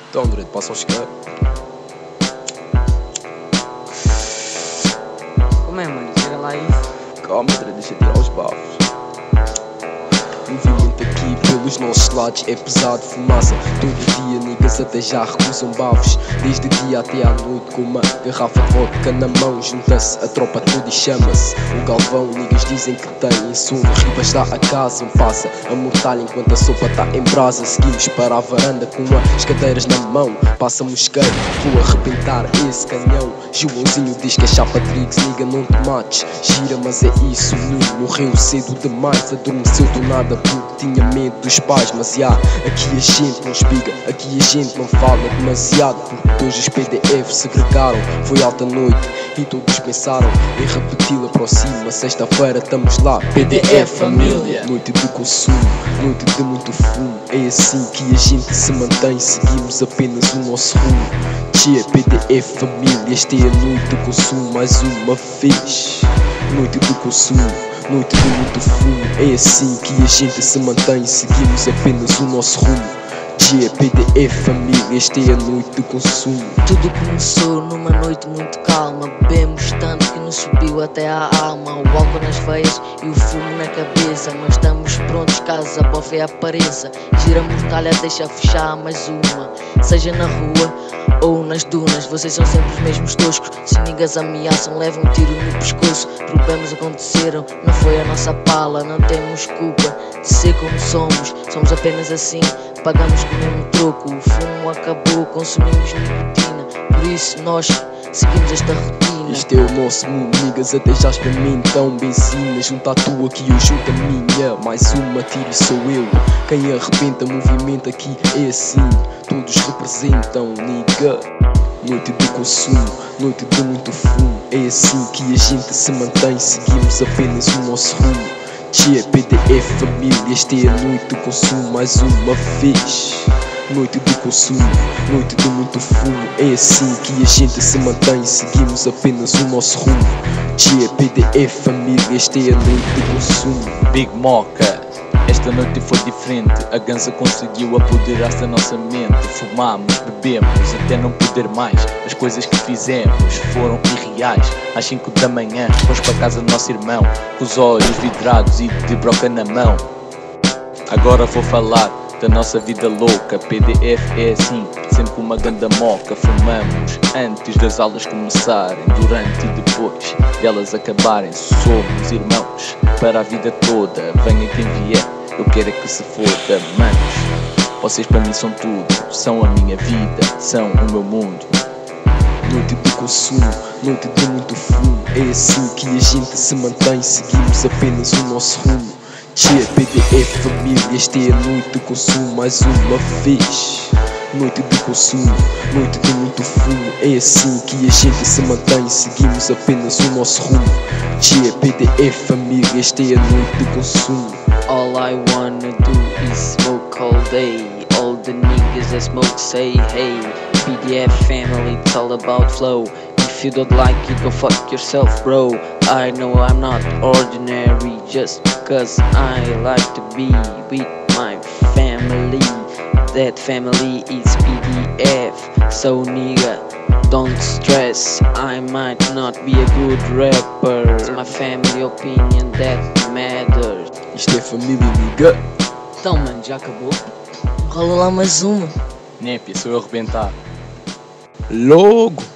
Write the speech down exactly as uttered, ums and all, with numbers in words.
Então, André, passa ao isqueiro. Como é, mano? Chega lá isso. Calma, André, deixa tirar os bafos. Movimento aqui pelos nossos lados é pesado, fumaça. Todo dia niggas até já recusam bafos. Desde dia até à noite com uma garrafa de vodka na mão. Junta-se a tropa toda e chama-se o Galvão. Niggas dizem que tem insumo, ribas dá a casa, um passa a mortalha enquanto a sopa tá em brasa. Seguimos para a varanda com as cadeiras na mão. Passa mosqueiro, vou arrebentar esse canhão. Joãozinho diz que é chapa Triggs, niga não te mates. Gira, mas é isso, o menino morreu cedo demais. Adormeceu do nada porque tinha medo dos pais. Mas já, aqui a gente não espiga, aqui a gente não fala demasiado, porque hoje os P D F segregaram. Foi alta noite e todos pensaram em repeti-la próxima sexta-feira. Estamos lá, P D F família. Noite de consumo, noite de muito fumo. É assim que a gente se mantém, seguimos apenas o nosso rumo. Tchê, P D F família, esta é a noite de consumo mais uma vez. Noite de consumo, noite de muito fumo. É assim que a gente se mantém, seguimos apenas o nosso rumo. Tchê, P D F família, esta é a noite de consumo. Tudo começou numa noite muito calma. Bebemos tanto que nos subiu até à alma. O álcool nas veias e o fumo na cabeça. Mas estamos prontos caso a bofe apareça. Giramos talha, deixa fechar mais uma. Seja na rua ou nas dunas, vocês são sempre os mesmos toscos. Se niggas ameaçam, levam um tiro no pescoço. Problemas aconteceram, não foi a nossa pala. Não temos culpa de ser como somos. Somos apenas assim, pagamos com o mesmo troco. O fumo acabou, consumimos nicotina. Por isso nós seguimos esta rotina. Este é o nosso mundo, niggas até já experimentam benzina. Junta a tua que eu junto a minha. Mais uma, tiro e sou eu quem arrebenta. Movimento aqui é assim, todos representam, nigga. Noite de consumo, noite de muito fumo. É assim que a gente se mantém, seguimos apenas o nosso rumo. Tchê, P D F família, esta é a noite de consumo mais uma vez. Noite de consumo, noite de muito fumo. É assim que a gente se mantém, seguimos apenas o nosso rumo. Tchê, P D F família, esta é a noite de consumo. Big Mocha, esta noite foi diferente. A ganza conseguiu apoderar-se da nossa mente. Fumamos, bebemos até não poder mais. As coisas que fizemos foram irreais. Às cinco da manhã fomos para casa do nosso irmão, com os olhos vidrados e de broca na mão. Agora vou falar da nossa vida louca. P D F é assim, sempre uma ganda moca. Fumamos antes das aulas começarem, durante e depois delas acabarem. Somos irmãos para a vida toda, venha quem vier, eu quero é que se foda. Manos, vocês para mim são tudo, são a minha vida, são o meu mundo. Noite de consumo, noite de muito fumo. É assim que a gente se mantém, seguimos apenas o nosso rumo. Tchê, P D F família, esta é a noite de consumo mais uma vez. Noite de consumo, noite de muito fumo. É assim que a gente se mantém, seguimos apenas o nosso rumo. Tchê, P D F família, esta é a noite de consumo. All I wanna do is smoke all day. All the niggas that smoke say hey. P D F family, it's all about flow. If you don't like it, go fuck yourself, bro. I know I'm not ordinary just because I like to be with my family. That family is P D F. So nigga, don't stress, I might not be a good rapper. It's my family opinion that matters. Isto é família, nigga. Então mano, já acabou? Rola lá mais uma. Népia, sou eu a arrebentar. Logo.